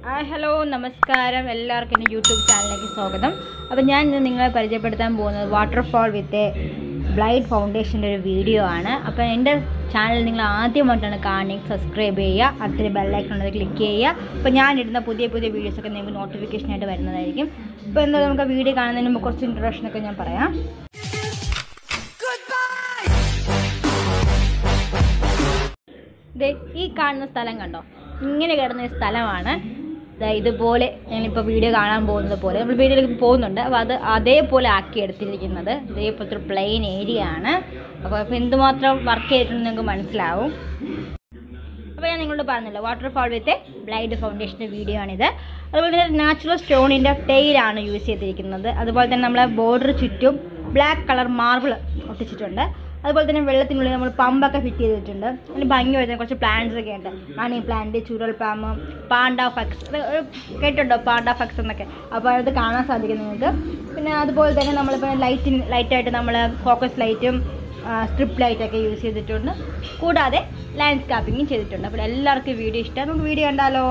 Hello നമസ്കാരം എല്ലാവർക്കും എൻ്റെ യൂട്യൂബ് ചാനലിലേക്ക് സ്വാഗതം. അപ്പോൾ ഞാൻ ഇന്ന് നിങ്ങളെ പരിചയപ്പെടുത്താൻ പോകുന്നത് വാട്ടർഫാൾ വിത്ത് ബ്ലൈഡ് ഫൗണ്ടേഷൻ്റെ ഒരു വീഡിയോ ആണ്. അപ്പോൾ എൻ്റെ ചാനൽ നിങ്ങൾ ആദ്യമായിട്ടാണ് കാണുന്നത്, സബ്സ്ക്രൈബ് ചെയ്യുക, അടുത്തൊരു ബെല്ലൈക്കൺ ഉള്ളത് ക്ലിക്ക് ചെയ്യുക. അപ്പോൾ ഞാനിടുന്ന പുതിയ വീഡിയോസൊക്കെ നിങ്ങൾക്ക് നോട്ടിഫിക്കേഷനായിട്ട് വരുന്നതായിരിക്കും. അപ്പോൾ എന്തായാലും നമുക്ക് വീഡിയോ കാണുന്നതിന് മുമ്പ് കുറച്ച് ഇൻട്രൊഡക്ഷനൊക്കെ ഞാൻ പറയാം. ഈ കാണുന്ന സ്ഥലം കണ്ടോ, ഇങ്ങനെ കിടന്ന സ്ഥലമാണ്. ഇതുപോലെ ഞാനിപ്പോൾ വീഡിയോ കാണാൻ പോകുന്നത് പോലെ നമ്മൾ വീഡിയോയിലേക്ക് പോകുന്നുണ്ട്. അപ്പോൾ അതേപോലെ ആക്കി എടുത്തിരിക്കുന്നത് ഇതേപോലത്തെ ഒരു പ്ലെയിൻ ഏരിയ ആണ്. അപ്പോൾ എന്തുമാത്രം വർക്ക് ചെയ്തിട്ടുണ്ടെന്ന് നിങ്ങൾക്ക് മനസ്സിലാവും. അപ്പോൾ ഞാൻ നിങ്ങളോട് പറഞ്ഞല്ലോ, വാട്ടർഫാൾ വിത്ത് ബ്ലൈഡ് ഫൗണ്ടേഷൻ്റെ വീഡിയോ ആണിത്. അതുപോലെ തന്നെ നാച്ചുറൽ സ്റ്റോണിൻ്റെ ടെയിലാണ് യൂസ് ചെയ്തിരിക്കുന്നത്. അതുപോലെ തന്നെ നമ്മളെ ബോർഡർ ചുറ്റും ബ്ലാക്ക് കളർ മാർബിൾ ഒട്ടിച്ചിട്ടുണ്ട്. അതുപോലെ തന്നെ വെള്ളത്തിനുള്ളിൽ നമ്മൾ പമ്പൊക്കെ ഫിറ്റ് ചെയ്തിട്ടുണ്ട്. അതിന് ഭംഗി വരുന്ന കുറച്ച് പ്ലാന്റ്സ് ഒക്കെ ഉണ്ട്. മണി പ്ലാന്റ്, ചുരൽ പാമ്പ്, പാണ്ട ഫക്സ്, കേട്ടിട്ടുണ്ടോ പാണ്ട ഫക്സ് എന്നൊക്കെ? അപ്പോൾ അത് കാണാൻ സാധിക്കും നിങ്ങൾക്ക്. പിന്നെ അതുപോലെ തന്നെ നമ്മളിപ്പോൾ ലൈറ്റായിട്ട് നമ്മൾ ഫോക്കസ് ലൈറ്റും സ്ട്രിപ്പ് ലൈറ്റൊക്കെ യൂസ് ചെയ്തിട്ടുണ്ട്. കൂടാതെ ലാൻഡ്സ്കേപ്പിങ്ങും ചെയ്തിട്ടുണ്ട്. അപ്പോൾ എല്ലാവർക്കും വീഡിയോ ഇഷ്ടമാണ്. നമുക്ക് വീഡിയോ കണ്ടാലോ?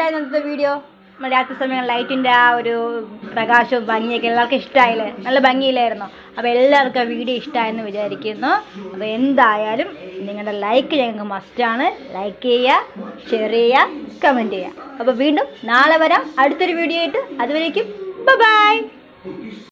ഉണ്ടായിരുന്നു ഇന്നത്തെ വീഡിയോ? നമ്മൾ രാത്രി സമയം ലൈറ്റിൻ്റെ ആ ഒരു പ്രകാശവും ഭംഗിയൊക്കെ എല്ലാവർക്കും ഇഷ്ടമായില്ലേ? നല്ല ഭംഗിയില്ലായിരുന്നോ? അപ്പോൾ എല്ലാവർക്കും ആ വീഡിയോ ഇഷ്ടമായെന്ന് വിചാരിക്കുന്നു. അപ്പോൾ എന്തായാലും നിങ്ങളുടെ ലൈക്ക് ഞങ്ങൾക്ക് മസ്റ്റാണ്. ലൈക്ക് ചെയ്യുക, ഷെയർ ചെയ്യുക, കമൻറ്റ് ചെയ്യുക. അപ്പോൾ വീണ്ടും നാളെ വരാം അടുത്തൊരു വീഡിയോ ആയിട്ട്. അതുവരേക്കും ബൈ.